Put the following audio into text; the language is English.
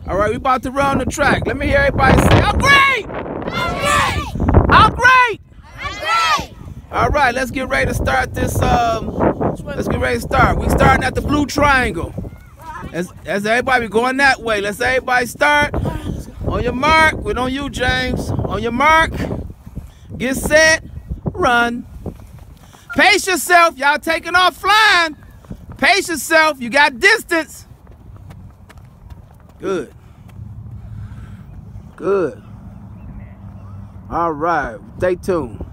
All right, we about to run the track. Let me hear everybody say, I'm great! I'm great! I'm great! I'm great! All right, let's get ready to start this. Let's get ready to start. We starting at the blue triangle. As everybody going that way, let's everybody start. On your mark, we're on you, James. On your mark, get set, run. Pace yourself, y'all taking off flying. Pace yourself, you got distance. Good. Good. All right, stay tuned.